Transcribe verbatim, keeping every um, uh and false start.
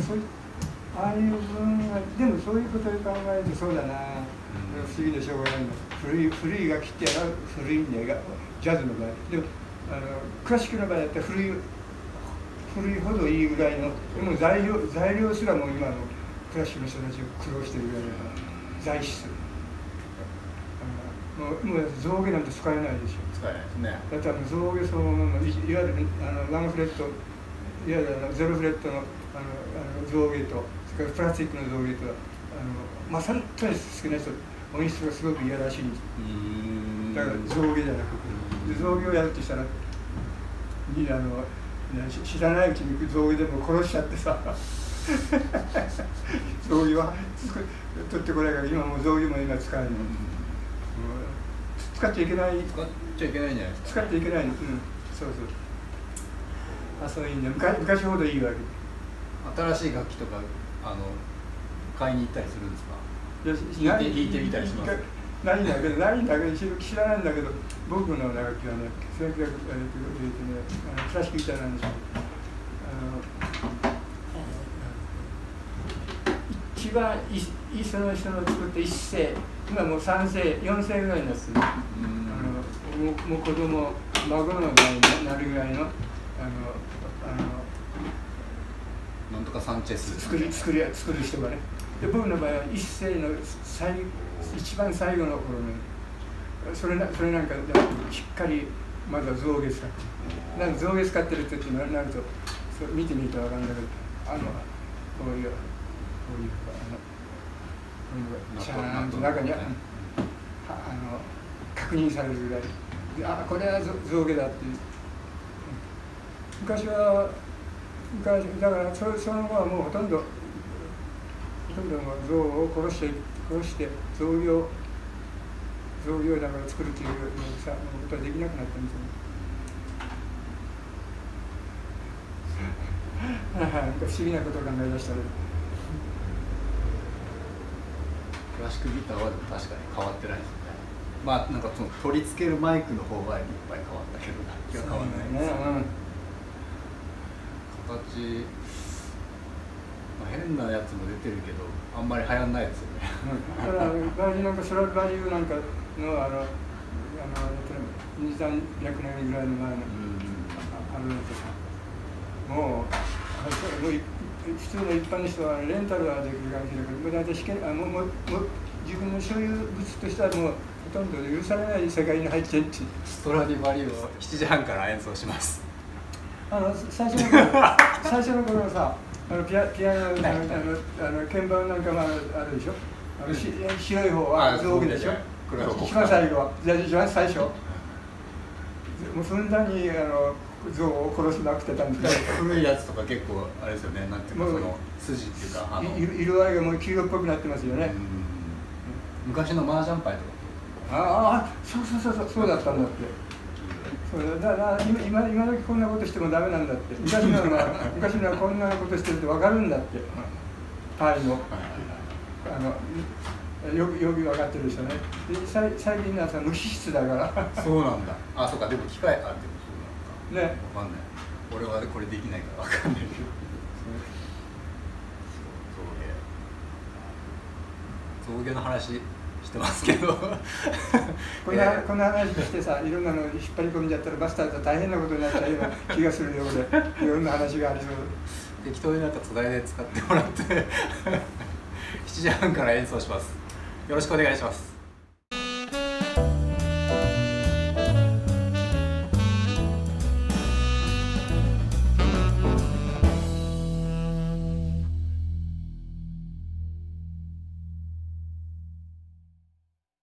そういうああいう分はでもそういうことを考えるとそうだな、うん、不思議でしょうがないんだ。古い古い楽器ってやら古いんでジャズの場合でもあのクラシックの場合だったら古い古いほどいいぐらいのでも材料材料すらも今のクラシックの人たちが苦労してるぐらいだから材質もう、もう象牙なんて使えないでしょ。 使えないですね。 だってあの象牙そのもののいわゆるあのワンフレットいわゆるあのゼロフレットのあのあの象牙とそれからプラスチックの象牙とあのまあ本当に好きな人音質がすごくいやらしいんです。だから象牙じゃなくて象牙をやるとしたらにあの知らないうちに象牙でも殺しちゃってさ象牙は取ってこないから今もう象牙も今使えない、うん、使っちゃいけない使っちゃいけないんじゃないですか、 使っちゃいけないの、うん、そうそうあそういうんで昔昔ほどいいわけ。 新しい楽器とかあの買いに行ったりするんですか？弾いて弾いてみたりします？ ないんだけどないんだけど知らないんだけど僕の楽器はねせんきゅうひゃくえっとねクラシックギターなんですよ。一番いいその人の作って一世今もう三世四世ぐらいになってる、あのもうもう子供孫の代になるぐらいのあのあのなんとかサンチェス作り作り作る人がね。で僕の場合は一世の最一番最後の頃ねそれなそれなんかしっかりまずは象牙使ってなんか象牙使ってるって言ってなるとそれ見てみると分かるんだけどあのこういうこういうあのこういうのがちゃんと中にあの確認されるぐらいであこれは象牙だっていう昔は昔だからそその後はもうほとんどほとんど象を殺して殺して象牙を象牙をだから作るというさことはできなくなったんですよね。不思議なことを考え出したね。 クラシックギターはでも確かに変わってないですよね。まあなんかその取り付けるマイクの方はいっぱい変わったけど楽器は変わらないですよね。形、まあ、変なやつも出てるけどあんまり流行んないですよね。 だからバリなんかスラバリューなんかのあのあのにせんびゃくねんぐらいの前のあのとさもうもう普通の一般の人はレンタルはできるかもしれないけどもう大体試験あもうもう自分の所有物としてはもうほとんど許されない世界に入っていって。 ストラディバリウをしちじはんから演奏します。 あの最初の頃最初の頃さあのピアピアノのあのあの鍵盤なんかもあるでしょ。あのし白い方は象牙でしょ。一番最後はじゃあ一番最初もうふんだんにあの象を殺しなくてたんですけど古いやつとか結構あれですよね。なんていうかその筋っていうかあの色合いがもう黄色っぽくなってますよね。 昔の麻雀牌とかああそうそうそうそうそうだったんだって。そうだから今今今時こんなことしてもダメなんだって。昔のは昔のはこんなことしてるって分かるんだって。パイのあのよくよく分かってるでしょうね。で最最近のはさ無機質だから。 そうなんだ。あそうかでも機械あってもそうなんだ。 ね。 分かんない。俺はこれできないから分かんないけど。象牙の話してますけどこんなこんな話してさいろんなの引っ張り込んじゃったらバスターズは大変なことになっちゃうような気がするようでいろんな話がありそう適当になんかつないで使ってもらってしちじはんから演奏します。よろしくお願いします。